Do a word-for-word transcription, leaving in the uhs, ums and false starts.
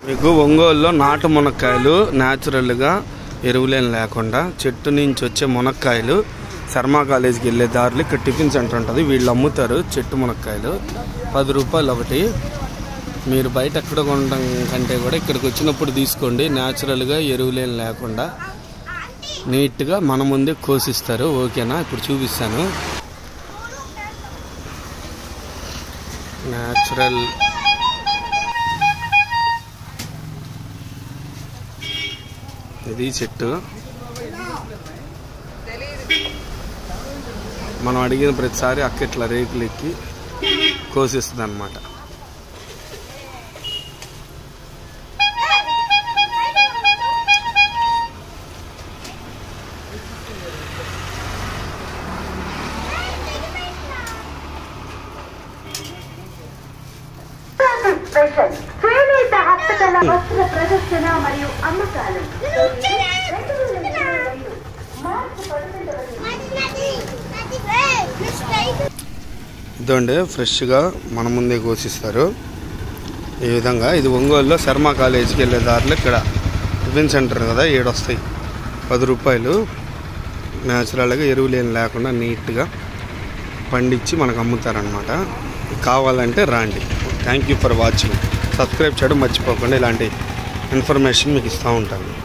మీకు ఒంగోలులో నాటు మునక్కాయలు న్యాచురల్గా ఎరువులేం లేకుండా చెట్టు నుంచి వచ్చే మునక్కాయలు శర్మ కాలేజీకి వెళ్ళే దారిలో ఇక్కడ టిఫిన్ సెంటర్ ఉంటుంది. వీళ్ళు అమ్ముతారు చెట్టు మునక్కాయలు పది రూపాయలు ఒకటి. మీరు బయట ఎక్కడ కొనడం కంటే కూడా ఇక్కడికి వచ్చినప్పుడు తీసుకోండి. న్యాచురల్గా ఎరువులేం లేకుండా నీట్గా మన ముందే కోసిస్తారు. ఓకేనా, ఇప్పుడు చూపిస్తాను. న్యాచురల్ ఇది చెట్టు. మనం అడిగిన ప్రతిసారి అక్క ఇట్లా రేకులు ఎక్కి కోసిస్తుంది అన్నమాట. చేనేత హస్తకళ వస్త్ర ప్రదర్శన మరియు అమ్మకాలు. ఇదండి ఫ్రెష్గా మన ముందే కోసిస్తారు ఈ విధంగా. ఇది ఒంగోలులో శర్మ కాలేజీకి వెళ్ళే దారిలో ఇక్కడ టిఫిన్ సెంటర్ కదా, ఏడొస్తాయి పది రూపాయలు. న్యాచురల్గా ఎరువులు ఏం లేకుండా నీట్గా పండించి మనకు అమ్ముతారనమాట. కావాలంటే రాండి. Thank you for watching. Subscribe చేయడం మర్చిపోకుండా. ఇలాంటి ఇన్ఫర్మేషన్ మీకు ఇస్తూ ఉంటాను.